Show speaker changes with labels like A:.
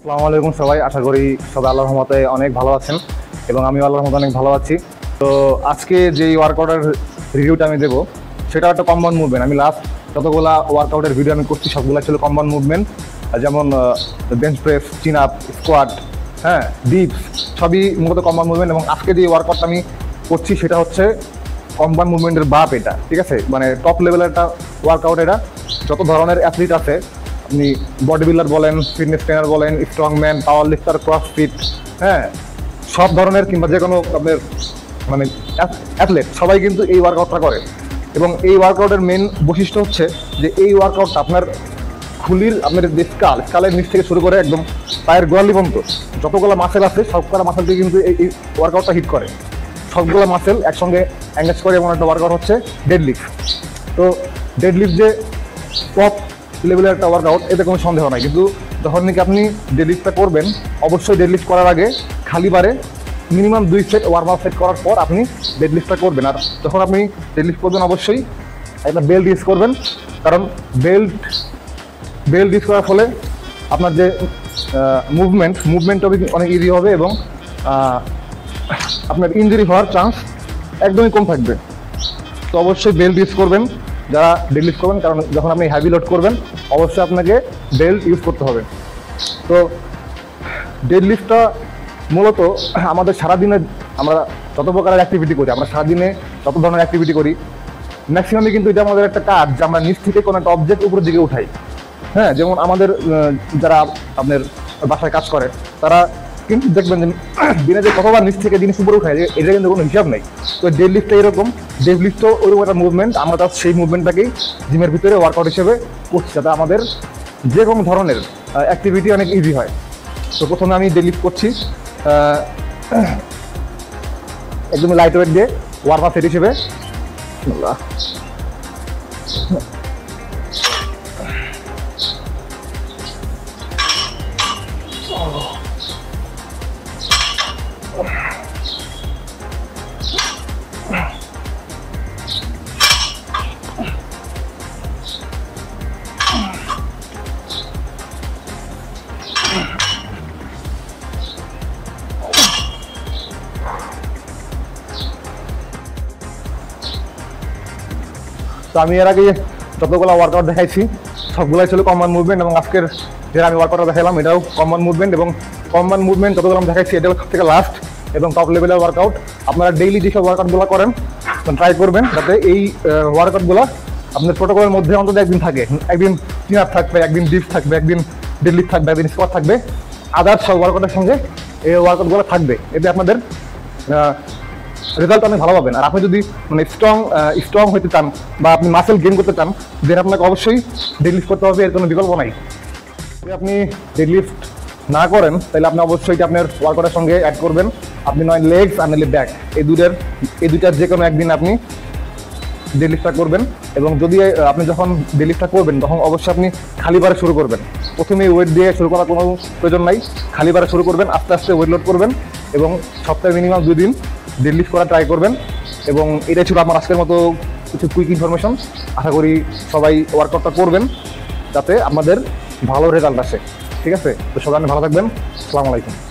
A: আসসালামু আলাইকুম সবাই, আশা করি সবাই আল্লাহর রহমতে অনেক ভালো আছেন এবং আমিও আল্লাহর রহমতে অনেক ভালো আছি। তো আজকে যেই ওয়ার্কআউটের রিভিউটা আমি দেবো সেটা একটা কম্বাইন্ড মুভমেন্ট। আমি লাস্ট যতগুলা ওয়ার্কআউটের ভিডিও আমি করছি সবগুলো ছিল কম্বাইন্ড মুভমেন্ট, যেমন bench press, chin up, squat, হ্যাঁ, ডিপস, সবই মূলত কম্বাইন্ড মুভমেন্ট। এবং আজকে যে ওয়ার্কআউটটা আমি করছি সেটা হচ্ছে কম্বাইন্ড মুভমেন্টের বাপ। এটা ঠিক আছে, মানে টপ লেভেলের একটা ওয়ার্কআউট। এটা যত ধরনের অ্যাথলিট আছে, আপনি বডি বিল্ডার বলেন, ফিটনেস ট্রেনার বলেন, strong man, power lifter, crossfit, হ্যাঁ, সব ধরনের কিংবা যে কোনো আপনার মানে অ্যাথলেট সবাই কিন্তু এই ওয়ার্কআউটটা করে। এবং এই ওয়ার্কআউটের মেন বৈশিষ্ট্য হচ্ছে যে এই ওয়ার্কআউটটা আপনার খুলির আপনার যে স্কালের নিচ থেকে শুরু করে একদম পায়ের গোড়ালি পর্যন্ত যতগুলো মাসেল আছে সবগুলো মাসেলকে কিন্তু এই ওয়ার্কআউটটা হিট করে। সবগুলো মাসেল একসঙ্গে এঙ্গেজ করে এমন একটা ওয়ার্কআউট হচ্ছে ডেডলিফট। তো ডেডলিফট যে টপ লেভেলের একটা ওয়ার্কআউট, এতে কোনো সন্দেহ নাই। কিন্তু যখন নাকি আপনি ডেডলিফটটা করবেন, অবশ্যই ডেডলিফট করার আগে খালি বারে minimum 2 set warm up set করার পর আপনি ডেডলিফটটা করবেন। আর যখন আপনি ডেডলিফট করবেন অবশ্যই একটা বেল্ট ইউজ করবেন, কারণ বেল্ট ইউজ করার ফলে আপনার যে মুভমেন্টটা অনেক ইজি হবে এবং আপনার ইনজুরি হওয়ার চান্স একদমই কম থাকবে। তো অবশ্যই বেল্ট ইউজ করবেন যারা ডেডলিফট করবেন, কারণ যখন আপনি হেভি লোড করবেন অবশ্যই আপনাকে বেল্ট ইউজ করতে হবে। তো ডেডলিফটটা মূলত আমাদের সারাদিনে আমরা যত প্রকারের অ্যাক্টিভিটি করি, আমরা সারাদিনে যত ধরনের অ্যাক্টিভিটি করি ম্যাক্সিমামই কিন্তু এটা আমাদের একটা কাজ যে আমরা নিচ থেকে কোনো একটা অবজেক্ট উপরের দিকে উঠাই। হ্যাঁ, যেমন আমাদের যারা আপনার বাসায় কাজ করে তারা কিন্তু দেখবেন যে দিনে যে কতবার নিচ থেকে জিনিস উপরে উঠায়, এটা কিন্তু কোনো হিসাব নেই। তো ডেডলিফটটা এরকম, ডেডলিফটও ওইরকম একটা মুভমেন্ট। আমরা তার সেই মুভমেন্টটাকেই জিমের ভিতরে ওয়ার্কআউট হিসেবে করছি, যাতে আমাদের যে কোনো ধরনের অ্যাক্টিভিটি অনেক ইজি হয়। তো প্রথমে আমি ডেডলিফট করছি একদমই লাইট ওয়েট দিয়ে ওয়ার্ম আপ সেট হিসেবে। তো আমি এর আগে যতগুলো ওয়ার্কআউট দেখাইছি সবগুলাই ছিল কম্বাইন্ড মুভমেন্ট, এবং আজকের যেটা আমি ওয়ার্কআউট দেখালাম এটাও কম্বাইন্ড মুভমেন্ট। এবং কম্বাইন্ড মুভমেন্ট যতগুলো আমি দেখাইছি এটা থেকে লাস্ট এবং টপ লেভেলের ওয়ার্কআউট। আপনারা ডেইলি যেসব ওয়ার্কআউটগুলো করেন ট্রাই করবেন যাতে এই ওয়ার্কআউটগুলো আপনার প্রোটোকলের মধ্যে অন্তত একদিন থাকে। একদিন চিন আপ থাকবে, একদিন ডিপস থাকবে, একদিন ডেডলিফট থাকবে, একদিন স্কোয়াট থাকবে, আদার্স সব ওয়ার্কআউটের সঙ্গে এই ওয়ার্কআউটগুলো থাকবে। এতে আপনাদের রেজাল্ট অনেক ভালো পাবেন। আর আপনি যদি মানে স্ট্রং হতে চান বা আপনি মাসেল গেইন করতে চান, দেন আপনাকে অবশ্যই ডেডলিফট করতে হবে, এর কোনো বিকল্প নাই। যদি আপনি ডেডলিফট না করেন তাহলে আপনি অবশ্যই আপনার ওয়ার্কআউটের সঙ্গে অ্যাড করবেন আপনি নয় লেগস আর নইলে ব্যাক, এই দুইটার যে কোনো একদিন আপনি ডেডলিফটটা করবেন। এবং যদি আপনি যখন ডেডলিফটটা করবেন তখন অবশ্যই আপনি খালি বারে শুরু করবেন। প্রথমে ওয়েট দিয়ে শুরু করার কোনো প্রয়োজন নাই, খালি বারে শুরু করবেন, আস্তে আস্তে ওয়েট লোড করবেন এবং সপ্তাহে মিনিমাম 2 দিন ডেডলিফট করা ট্রাই করবেন। এবং এটাই ছিল আমার আজকের মতো কিছু কুইক ইনফরমেশন। আশা করি সবাই ওয়ার্কআউটটা করবেন যাতে আমাদের ভালো রেজাল্ট আসে। ঠিক আছে, তো সবাই ভালো থাকবেন। আসসালামু আলাইকুম।